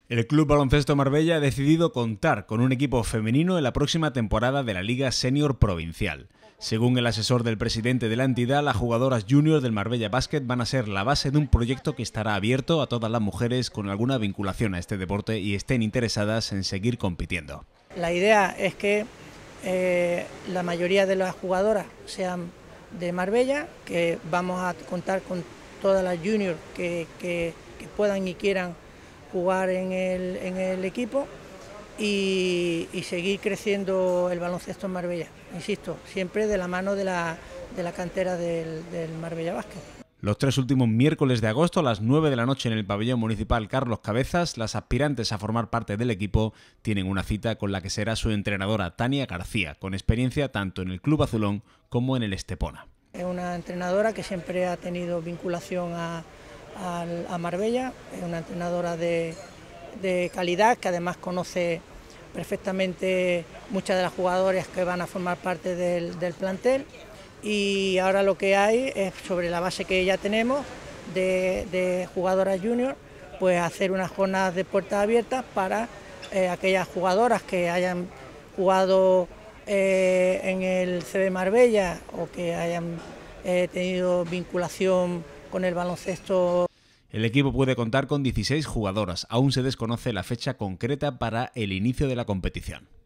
El Club Baloncesto Marbella ha decidido contar con un equipo femenino en la próxima temporada de la Liga Senior Provincial. Según el asesor del presidente de la entidad, las jugadoras juniors del Marbella Basket van a ser la base de un proyecto que estará abierto a todas las mujeres con alguna vinculación a este deporte y estén interesadas en seguir compitiendo. La idea es que la mayoría de las jugadoras sean de Marbella, que vamos a contar con todas las juniors que puedan y quieran jugar en el equipo y seguir creciendo el baloncesto en Marbella. Insisto, siempre de la mano de la cantera del Marbella Basket. Los 3 últimos miércoles de agosto a las 9 de la noche en el pabellón municipal Carlos Cabezas, las aspirantes a formar parte del equipo tienen una cita con la que será su entrenadora Tania García, con experiencia tanto en el Club Azulón como en el Estepona. Es una entrenadora que siempre ha tenido vinculación a Marbella, es una entrenadora de calidad que además conoce perfectamente muchas de las jugadoras que van a formar parte del plantel, y ahora lo que hay es, sobre la base que ya tenemos de jugadoras junior, pues hacer unas jornadas de puertas abiertas para aquellas jugadoras que hayan jugado en el CB Marbella o que hayan tenido vinculación con el baloncesto. El equipo puede contar con 16 jugadoras, aún se desconoce la fecha concreta para el inicio de la competición.